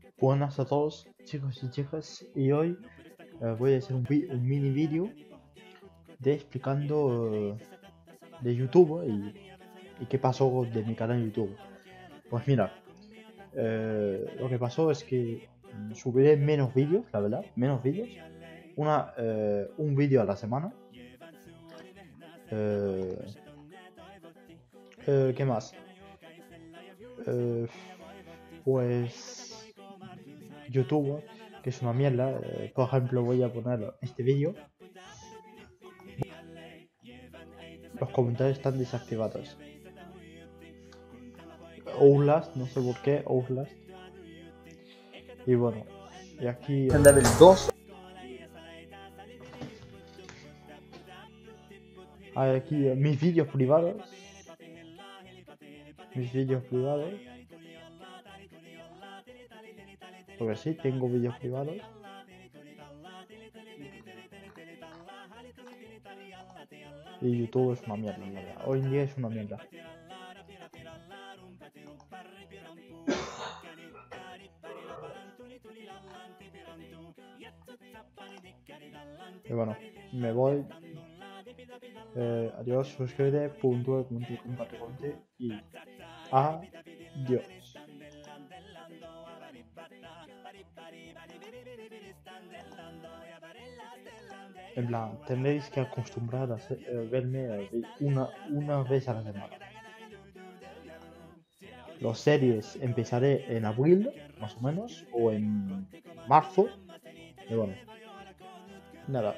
Buenas a todos, chicos y chicas, y hoy voy a hacer un mini vídeo de explicando de YouTube y qué pasó de mi canal de YouTube. Pues mira, lo que pasó es que subiré menos vídeos, la verdad, menos vídeos, un vídeo a la semana. Eh, ¿Qué más? Eh, pues YouTube, que es una mierda. Por ejemplo, voy a poner este vídeo. Los comentarios están desactivados. Outlast, no sé por qué, Outlast. Y bueno, y aquí En level 2. hay aquí mis vídeos privados. Mis vídeos privados. Porque sí, tengo vídeos privados. Y YouTube es una mierda, la verdad. Hoy en día es una mierda. Y bueno, me voy. Adiós, suscríbete, punto, comparte y adiós. En plan, tendréis que acostumbrar a verme una vez a la semana. Los series empezaré en abril, más o menos, o en marzo. Y bueno, nada.